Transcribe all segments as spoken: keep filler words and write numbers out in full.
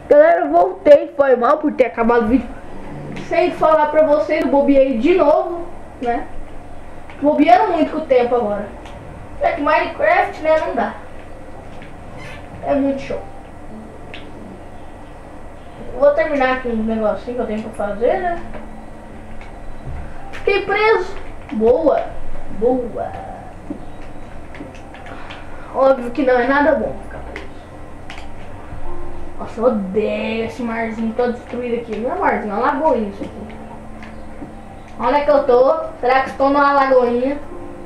Galera, eu voltei, foi mal por ter acabado o vídeo sem falar pra vocês, eu bobeei de novo, né? Bobeando muito com o tempo agora. É que Minecraft, né, não dá. É muito show. Vou terminar aqui um negocinho que eu tenho pra fazer, né? Fiquei preso. Boa. Boa. Óbvio que não é nada bom ficar preso. Nossa, eu odeio esse marzinho todo destruído aqui. Não é marzinho, é uma lagoinha isso aqui. Onde é que eu tô? Será que estou numa lagoinha?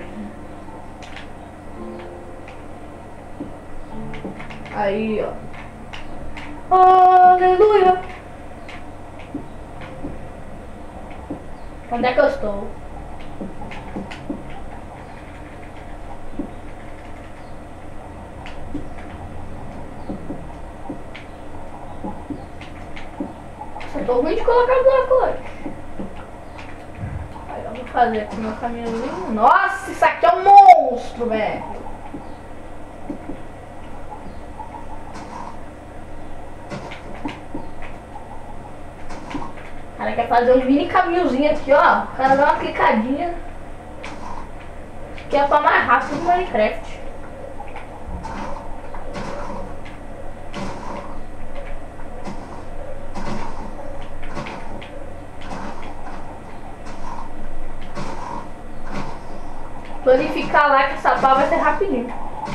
Aí, ó. Aleluia. Onde é que eu estou? Nossa, eu tô ruim de colocar bloco hoje. Aí eu vou fazer aqui meu caminhozinho. Nossa, isso aqui é um monstro, velho. O cara quer fazer um mini caminhozinho aqui, ó. O cara dá uma clicadinha. Que é pra mais rápido do Minecraft. Planificar lá que essa pá vai ser rapidinho.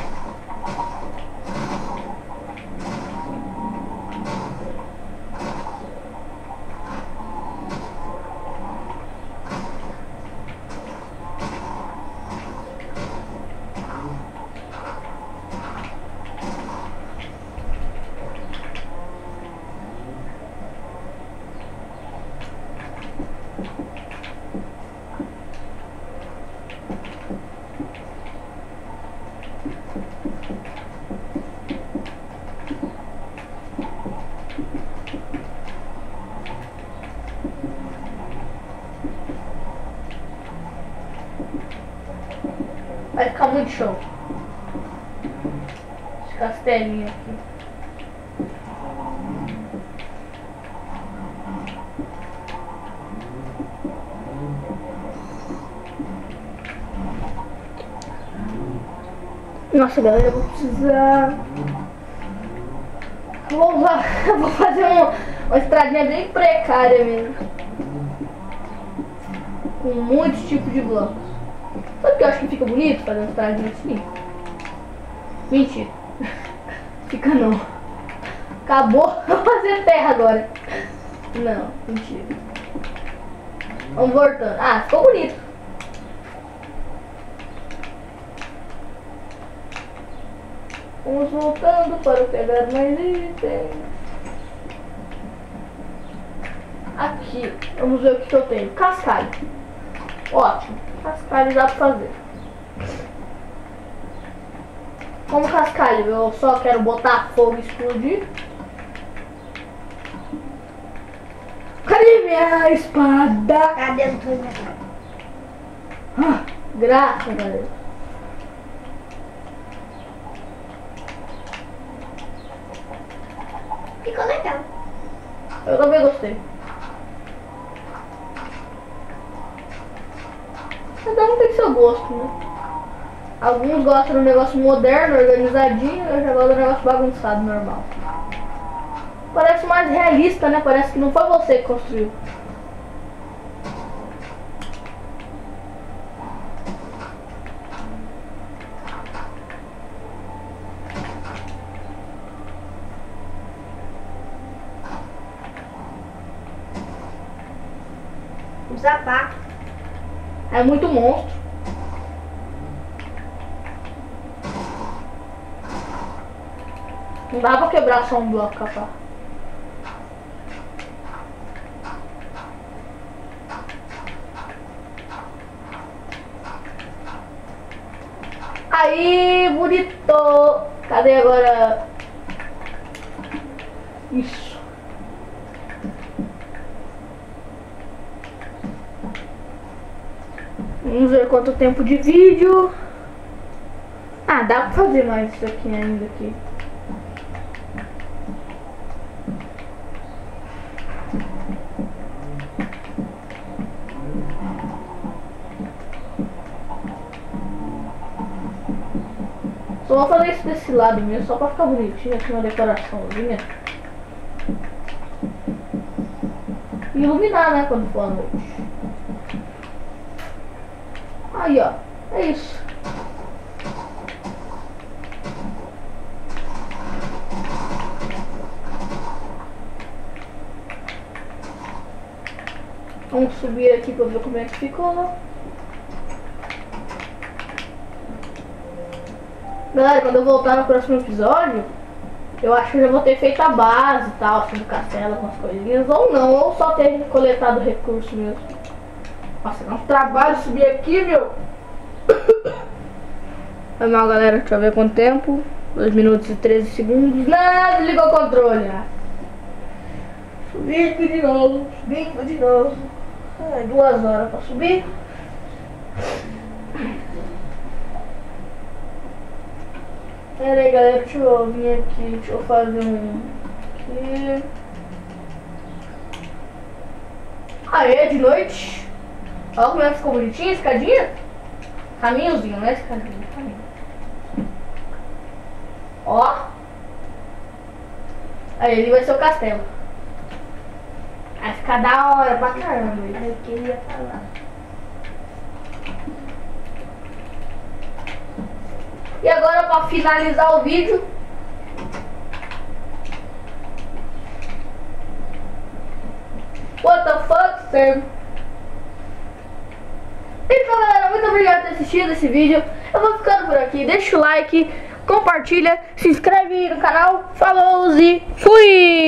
Vai ficar muito show. Esse castelinho aqui. Nossa, galera, eu vou precisar... Eu vou, eu vou fazer um, uma estradinha bem precária mesmo. Com muitos tipos de blocos. Sabe que eu acho que fica bonito fazer uma estradinha assim? Mentira. Fica não. Acabou. Vou fazer terra agora. Não, mentira. Vamos voltando. Ah, ficou bonito. Vamos voltando para pegar mais itens. Aqui, vamos ver o que, que eu tenho. Cascalho. Ótimo. Cascalho dá pra fazer. Como cascalho eu só quero botar fogo e explodir. Cadê minha espada? Cadê o teu mercado? Ah, graças a Deus. Ficou legal. Eu também gostei. Cada um tem seu gosto, né? Alguns gostam do negócio moderno, organizadinho, eu já gosto do negócio bagunçado, normal. Parece mais realista, né? Parece que não foi você que construiu. Usa pá. É muito monstro. Não dá pra quebrar só um bloco, capaz. Aí, bonito. Cadê agora? Isso. Vamos ver quanto tempo de vídeo. Ah, dá pra fazer mais isso aqui ainda aqui. Só vou fazer isso desse lado mesmo, só pra ficar bonitinho, aqui uma decoraçãozinha. E iluminar, né, quando for a noite. Aí, ó. É isso. Vamos subir aqui pra ver como é que ficou. Galera, quando eu voltar no próximo episódio, eu acho que eu já vou ter feito a base e tal, assim, do castelo, com as coisinhas. Ou não, ou só ter coletado recurso mesmo. Nossa, dá um trabalho subir aqui, meu. Foi mal, galera. Deixa eu ver quanto tempo. dois minutos e treze segundos. Não, desligou o controle. Ah. Subindo de novo, subindo de novo. Ai, duas horas pra subir. Pera aí, galera, deixa eu vir aqui, deixa eu fazer um aqui. Aê, de noite. Olha como é que ficou bonitinho a escadinha. Caminhozinho, né? Escadinha, caminho. Ó. Aí, ali vai ser o castelo. Vai ficar da hora pra caramba. É o que eu ia falar. E agora, pra finalizar o vídeo, what the fuck, Sam? Então, galera, muito obrigado por ter assistido esse vídeo. Eu vou ficando por aqui. Deixa o like, compartilha, se inscreve no canal. Falou e fui!